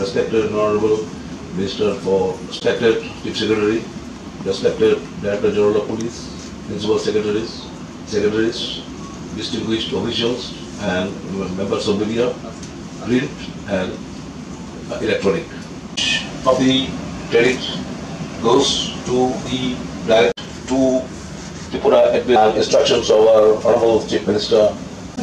respected and Honorable Minister for respected Chief Secretary, respected Director General of Police, Principal Secretaries, distinguished officials and members of media, print and electronic. Of the credit goes to the direct to Tripura at instructions of our Honorable Chief Minister.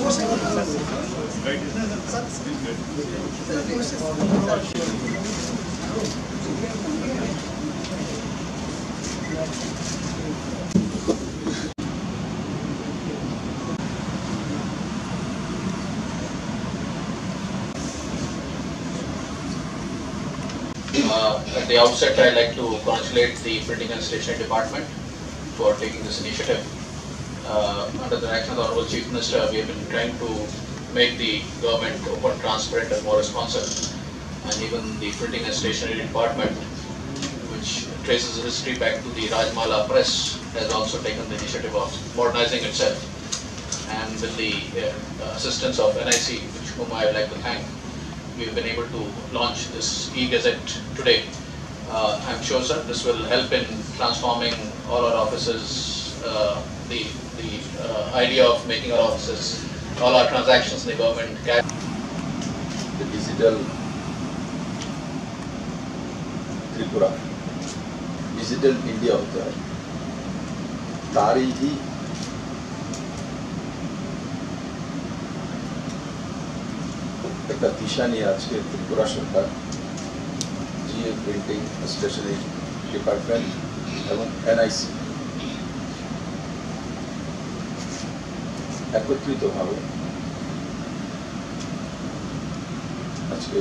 At the outset, I'd like to congratulate the Printing and Stationery Department for taking this initiative. Under the direction of the Honorable Chief Minister, we have been trying to make the government open, transparent and more responsive. And even the Printing and Stationery Department, which traces history back to the Rajmala Press, has also taken the initiative of modernizing itself. And with the assistance of NIC, whom I would like to thank, we have been able to launch this e-Gazette today. I'm sure, sir, this will help in transforming all our offices, the idea of making our offices, all our transactions in the government. The digital Tripura, digital India होता है, तारी ही একটা দিশা নিয়ে আজকে ত্রিপুরা সরকার GA printing stationery department এবং NIC একত্রিতভাবে আজকে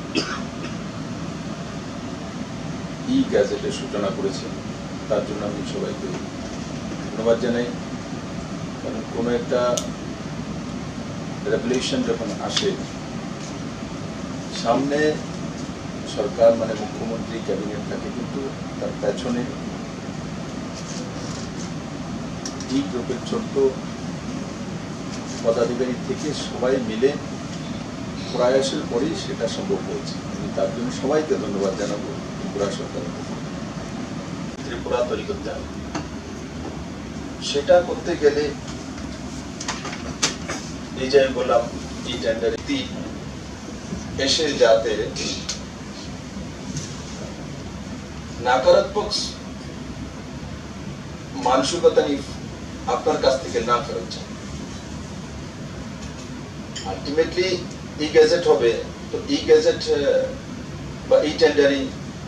ই গ্যাজেটের সূচনা করেছে। তার জন্য আমি সবাইকে ধন্যবাদ জানাই। কারণ কোনো একটা রেভলিউশন যখন আসে, সামনে সরকার মানে মুখ্যমন্ত্রী ক্যাবিনেট থাকে, কিন্তু তার পেছনে ই গ্রুপের ছোট্ট পদাধিকারী থেকে সবাই মিলে প্রয়াসের পরেই সেটা সম্ভব হয়েছে। আমি তার জন্য সবাইকে ধন্যবাদ জানাবো। ত্রিপুরা সরকার ত্রিপুরা তৈরি করতে হবে, সেটা করতে গেলে এই যে আমি বললাম ই টেন্ডার এসে যাতে নাকারাত্মক মানসিকতা নিয়ে আপনার কাছ থেকে না ফেরত যায়। আলটিমেটলি ই গ্যাজেট হবে, তো ই গ্যাজেট বা ই টেন্ডারিং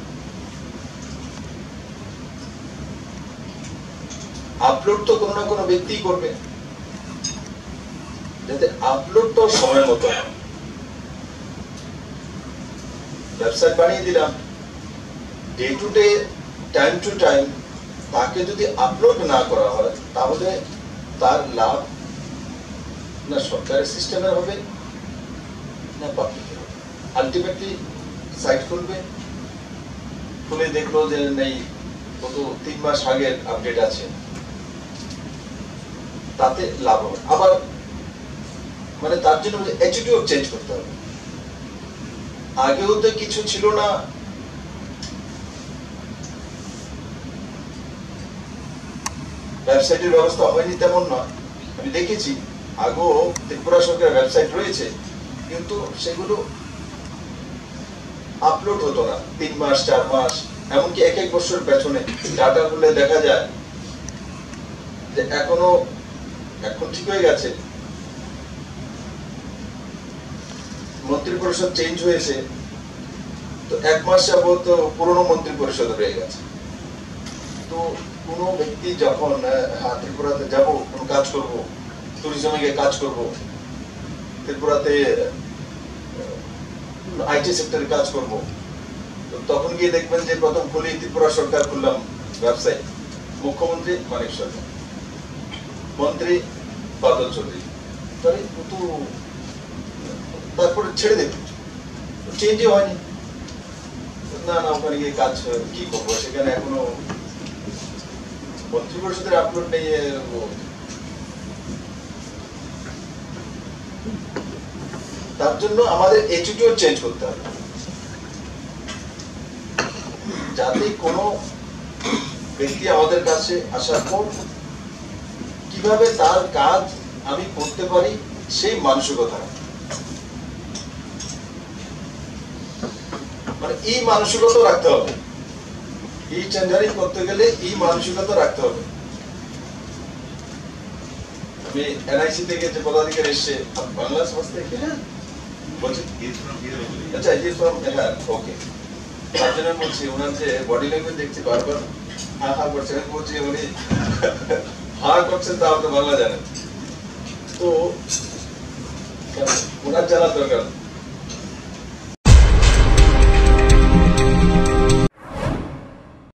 আপলোড তো কোনো না কোনো ব্যক্তি করবে, যাতে আপলোডটা সময় মতো। ওয়েবসাইট বানিয়ে দিলাম, day to day time to time তাকে যদি আপলোড না করা হয়, তাহলে তার লাভ না সরকারের সিস্টেমের হবে না পাবলিকের হবে। আলটিমেটলি সাইট খুলবে, খুলে দেখলো যে নেই, কত 3 মাস আগের আপডেট আছে, তাতে লাভ হবে। আবার মানে তার জন্য অ্যাটিটিউড চেঞ্জ করতে হবে। আগেও তো কিছু ছিল না, ওয়েবসাইটের ব্যবস্থা হয়নি তেমন নয়। আমি দেখেছি আগেও ত্রিপুরা সরকারের ওয়েবসাইট রয়েছে, কিন্তু সেগুলো আপলোড হতো না 3 মাস 4 মাস, এমনকি এক বছর পেছনে ডাটা খুলে দেখা যায় যে এখন ঠিক হয়ে গেছে। মন্ত্রী পরিষদ চেঞ্জ হয়েছে, তো 1 মাস যাবত পুরনো মন্ত্রী পরিষদ রয়ে গেছে। তো কোনো ব্যক্তি যখন ত্রিপুরাতে যাব, কোনো কাজ করব, ট্যুরিজমে গিয়ে কাজ করব, ত্রিপুরাতে আইটি সেক্টরে কাজ করব, তো তখন গিয়ে দেখবেন যে প্রথম খুলি ত্রিপুরা সরকার খুললাম ওয়েবসাইট, মুখ্যমন্ত্রী মানিক সরকার, মন্ত্রী বাদল চৌধুরী, তারপরে ছেড়ে দেবে, চেঞ্জই হয়নি। না না, ওখানে গিয়ে কাজ কি করবো, সেখানে এখনো মন্ত্রী পরিষদের আপলোড নেই। তার জন্য আমাদের অ্যাটিটিউড চেঞ্জ করতে হবে। যাতে কোনো ব্যক্তি আমাদের কাছে আসার পর কিভাবে তার কাজ আমি করতে পারি সেই মানসিকতা, মানে এই মানসিকতা রাখতে হবে। এই টেন্ডারিং করতে গেলে এই মানসিকতা রাখতে হবে। আমি এনআইসি থেকে যে পদাধিকারী এসছে, বাংলা সমস্ত আচ্ছা, ওকে, তার জন্য বলছি ওনার যে বডি ল্যাঙ্গুয়েজ দেখছি বারবার হা হা করছেন, বলছি উনি হা করছেন, তা আপনি বাংলা জানেন তো ওনার জানা দরকার।